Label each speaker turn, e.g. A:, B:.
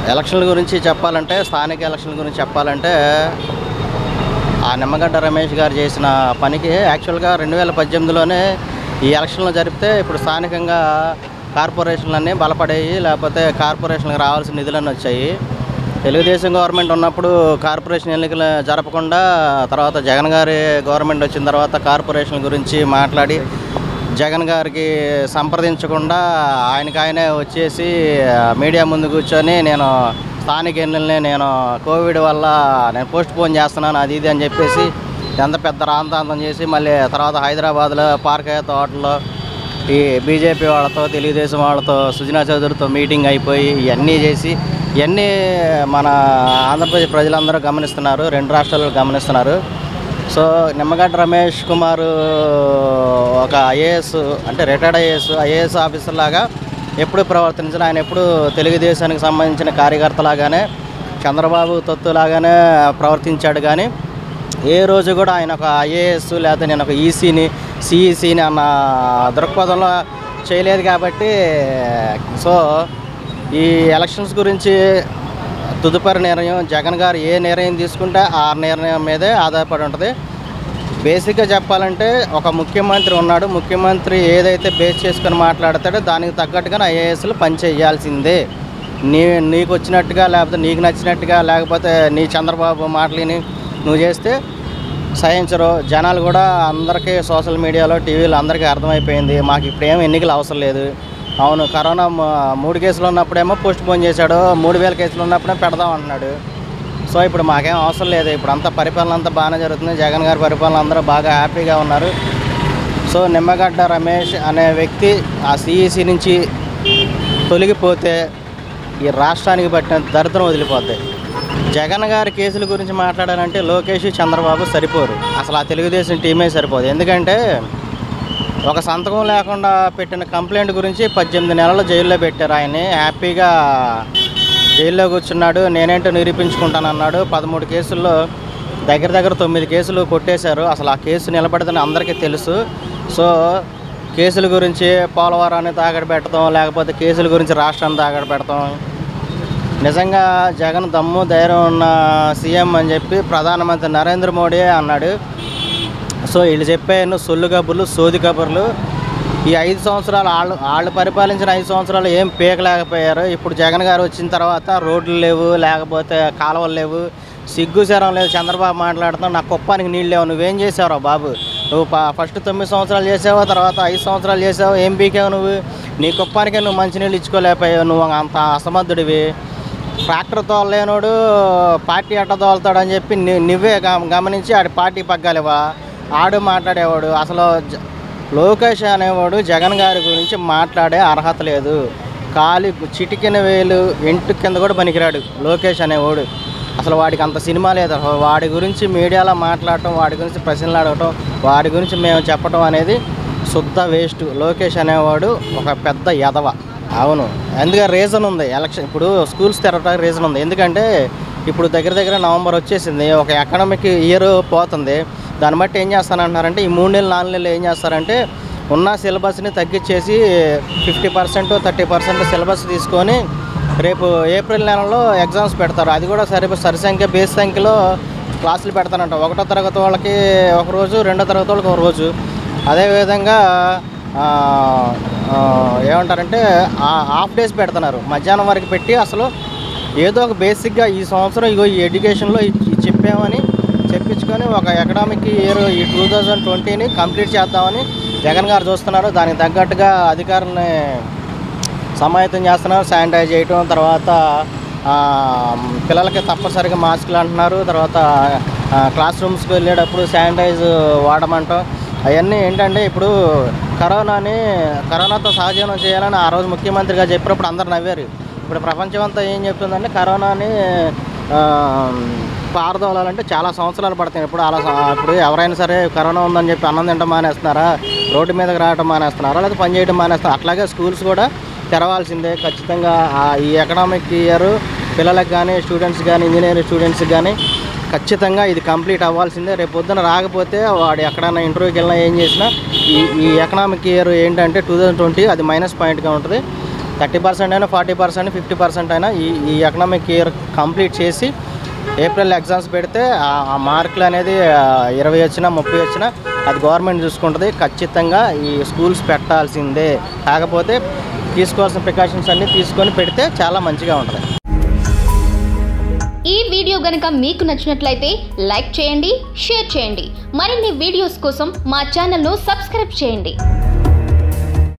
A: ఎలక్షన్ల గురించి చెప్పాలంటే, స్థానిక ఎలక్షన్ల గురించి చెప్పాలంటే, ఆ నిమ్మగడ్డ రమేష్ గారు చేసిన పనికి యాక్చువల్గా 2018లోనే ఈ ఎలక్షన్లు జరిపితే ఇప్పుడు స్థానికంగా కార్పొరేషన్లన్నీ బలపడేవి, లేకపోతే కార్పొరేషన్లకు రావాల్సిన నిధులన్నీ వచ్చాయి. తెలుగుదేశం గవర్నమెంట్ ఉన్నప్పుడు కార్పొరేషన్ ఎన్నికలు జరపకుండా, తర్వాత జగన్ గారి గవర్నమెంట్ వచ్చిన తర్వాత కార్పొరేషన్ల గురించి మాట్లాడి జగన్ గారికి సంప్రదించకుండా ఆయనకాయనే వచ్చేసి మీడియా ముందు కూర్చొని నేను స్థానిక ఎన్నికల్ని నేను కోవిడ్ వల్ల నేను పోస్ట్ పోన్ చేస్తున్నాను అది ఇది అని చెప్పేసి ఎంత పెద్ద రాంతాంతం చేసి మళ్ళీ తర్వాత హైదరాబాద్లో పార్కయ్య తోటలో ఈ బీజేపీ వాళ్ళతో తెలుగుదేశం వాళ్ళతో సుజనా చౌదరితో మీటింగ్ అయిపోయి ఇవన్నీ చేసి ఇవన్నీ మన ఆంధ్రప్రదేశ్ ప్రజలందరూ గమనిస్తున్నారు, 2 రాష్ట్రాలు గమనిస్తున్నారు. సో నిమ్మగడ్డ రమేష్ కుమార్ ఒక ఐఏఎస్ అంటే రిటైర్డ్ ఐఏఎస్ ఆఫీసర్ లాగా ఎప్పుడు ప్రవర్తించాలి. ఆయన ఎప్పుడు తెలుగుదేశానికి సంబంధించిన కార్యకర్తలాగానే చంద్రబాబు తొత్తులాగానే ప్రవర్తించాడు. కానీ ఏ రోజు కూడా ఆయన ఒక ఐఏఎస్ లేకపోతే నేను ఒక ఈసీని సిఈసీని అన్న దృక్పథంలో చేయలేదు. కాబట్టి సో ఈ ఎలక్షన్స్ గురించి తదుపరి నిర్ణయం జగన్ గారు ఏ నిర్ణయం తీసుకుంటే ఆ నిర్ణయం మీదే ఆధారపడి ఉంటుంది. బేసిక్గా చెప్పాలంటే ఒక ముఖ్యమంత్రి ఉన్నాడు, ముఖ్యమంత్రి ఏదైతే బేస్ చేసుకొని మాట్లాడతాడో దానికి తగ్గట్టుగా ఐఏఎస్లు పనిచేయాల్సిందే. నీకు వచ్చినట్టుగా లేకపోతే నీకు నచ్చినట్టుగా లేకపోతే నీ చంద్రబాబు మాటలని నువ్వు చేస్తే సహించరు. జనాలు కూడా అందరికీ సోషల్ మీడియాలో టీవీలో అందరికీ అర్థమైపోయింది, మాకు ఇప్పుడేమో ఎన్నికలు అవసరం లేదు. అవును, కరోనా 3 కేసులు ఉన్నప్పుడేమో పోస్ట్ పోన్ చేశాడు, 3000 కేసులు ఉన్నప్పుడే పెడదాం అంటున్నాడు. సో ఇప్పుడు మాకేం అవసరం లేదు, ఇప్పుడు అంతా పరిపాలన అంతా బాగానే జరుగుతుంది, జగన్ గారి పరిపాలన అందరూ బాగా హ్యాపీగా ఉన్నారు. సో నిమ్మగడ్డ రమేష్ అనే వ్యక్తి ఆ సిఈసి నుంచి తొలగిపోతే ఈ రాష్ట్రానికి పట్టిన దరిద్రం వదిలిపోతాయి. జగన్ గారి కేసుల గురించి మాట్లాడాలంటే లోకేష్ చంద్రబాబు సరిపోరు, అసలు ఆ తెలుగుదేశం టీమే సరిపోదు. ఎందుకంటే ఒక సంతకం లేకుండా పెట్టిన కంప్లైంట్ గురించి 18 నెలలు జైల్లో పెట్టారు. ఆయన్ని హ్యాపీగా జైల్లో కూర్చున్నాడు, నేనేంటో నిరూపించుకుంటానన్నాడు. 13 కేసుల్లో దగ్గర 9 కేసులు కొట్టేశారు. అసలు ఆ కేసు నిలబడదని అందరికీ తెలుసు. సో కేసుల గురించి పోలవరాన్ని తాగడి పెట్టడం, లేకపోతే కేసుల గురించి రాష్ట్రాన్ని తాగడి పెడతాం. నిజంగా జగన్ దమ్ము ధైర్యం ఉన్న సీఎం అని చెప్పి ప్రధానమంత్రి నరేంద్ర మోడీ అన్నాడు. సో వీళ్ళు చెప్పే సొల్లు కబుర్లు, సోది కబుర్లు. ఈ 5 సంవత్సరాలు వాళ్ళు పరిపాలించిన 5 సంవత్సరాలు ఏం పీకలేకపోయారు. ఇప్పుడు జగన్ గారు వచ్చిన తర్వాత రోడ్లు లేవు, లేకపోతే కాలువలు లేవు, సిగ్గు శరం లేదు. చంద్రబాబు మాట్లాడుతున్నావు, నా కుప్పానికి నీళ్ళు లేవు, నువ్వేం చేసావురా బాబు? నువ్వు ఫస్ట్ 9 సంవత్సరాలు చేసావు, తర్వాత 5 సంవత్సరాలు చేసావు, ఏం పీకావు నువ్వు? నీ కుప్పానికే నువ్వు మంచినీళ్ళు ఇచ్చుకోలేకపోయావు, నువ్వు అంత అసమర్థుడివి. ట్రాక్టర్ తోలలేనోడు పార్టీ అట్ట తోలుతాడని చెప్పి నువ్వే గమనించి ఆడి పార్టీ పగ్గాలివా? ఆడు మాట్లాడేవాడు. అసలు లోకేష్ అనేవాడు జగన్ గారి గురించి మాట్లాడే అర్హత లేదు. కాలి చిటికిన వేలు ఇంటి కింద కూడా పనికిరాడు లోకేష్ అనేవాడు. అసలు వాడికి అంత సినిమా లేదు. వాడి గురించి మీడియాలో మాట్లాడటం, వాడి గురించి ప్రశ్నలు అడగటం, వాడి గురించి మేము చెప్పటం అనేది శుద్ధ వేస్ట్. లోకేష్ అనేవాడు ఒక పెద్ద ఎదవ. అవును, ఎందుకంటే రీజన్ ఉంది. ఎలక్షన్ ఇప్పుడు స్కూల్స్ తెరవడానికి రీజన్ ఉంది. ఎందుకంటే ఇప్పుడు దగ్గర నవంబర్ వచ్చేసింది, ఒక ఎకనామిక్ ఇయర్ పోతుంది. దాన్ని బట్టి ఏం చేస్తానంటున్నారంటే ఈ 3 నెలలు 4 నెలలు ఏం చేస్తారంటే ఉన్న సిలబస్ని తగ్గించేసి 50% 30% సిలబస్ తీసుకొని రేపు ఏప్రిల్ నెలలో ఎగ్జామ్స్ పెడతారు. అది కూడా సరి బేస్ సంఖ్యలో క్లాసులు పెడతారంట. 1వ తరగతి వాళ్ళకి ఒక రోజు, 2వ తరగతి వాళ్ళకి ఒక రోజు. అదేవిధంగా ఏమంటారంటే హాఫ్ డేస్ పెడుతున్నారు, మధ్యాహ్నం వరకు పెట్టి అసలు ఏదో ఒక బేసిక్గా ఈ సంవత్సరం ఇగో ఈ ఎడ్యుకేషన్లో చెప్పామని చెప్పించుకొని ఒక ఎకనామిక్ ఇయర్ ఈ 2020ని కంప్లీట్ చేద్దామని జగన్ గారు చూస్తున్నారు. దానికి తగ్గట్టుగా అధికారులని సమాయత్తం చేస్తున్నారు, శానిటైజ్ చేయటం, తర్వాత పిల్లలకి తప్పనిసరిగా మాస్కులు అంటున్నారు, తర్వాత క్లాస్ రూమ్స్కి వెళ్ళేటప్పుడు శానిటైజ్ వాడమంటాం. అవన్నీ ఏంటంటే ఇప్పుడు కరోనాతో సహజీవనం చేయాలని ఆ రోజు ముఖ్యమంత్రిగా చెప్పినప్పుడు అందరు నవ్వారు. ఇప్పుడు ప్రపంచం అంతా ఏం చెప్తుందంటే కరోనాని పారదోలాలంటే చాలా సంవత్సరాలు పడతాయి. ఇప్పుడు ఎవరైనా సరే కరోనా ఉందని చెప్పి అన్నం తినడం మానేస్తున్నారా, రోడ్డు మీదకి రావడం మానేస్తున్నారా, లేదా పని చేయడం మానేస్తున్నారా? అట్లాగే స్కూల్స్ కూడా తెరవాల్సిందే ఖచ్చితంగా. ఈ ఎకనామిక్ ఇయర్ పిల్లలకు కానీ, స్టూడెంట్స్ కానీ, ఇంజనీరింగ్ స్టూడెంట్స్కి కానీ ఖచ్చితంగా ఇది కంప్లీట్ అవ్వాల్సిందే. రేపు పొద్దున రాకపోతే వాడు ఎక్కడైనా ఇంటర్వ్యూకి వెళ్ళినా ఏం చేసినా ఈ ఎకనామిక్ ఇయర్ ఏంటంటే 2020 అది మైనస్ పాయింట్గా ఉంటుంది. 30% అయినా 40% 50% అయినా ఈ ఎకనామిక్ ఇయర్ కంప్లీట్ చేసి ఏప్రిల్ ఎగ్జామ్స్ పెడితే ఆ మార్కులు అనేది 20 వచ్చినా 30 వచ్చినా అది గవర్నమెంట్ చూసుకుంటుంది. ఖచ్చితంగా ఈ స్కూల్స్ పెట్టాల్సిందే. కాకపోతే తీసుకోవాల్సిన ప్రికాషన్స్ అన్నీ తీసుకొని పెడితే చాలా మంచిగా ఉంటుంది.
B: ఈ వీడియో గనుక మీకు నచ్చినట్లయితే లైక్ చేయండి, షేర్ చేయండి. మరిన్ని వీడియోస్ కోసం మా ఛానల్ను సబ్స్క్రైబ్ చేయండి.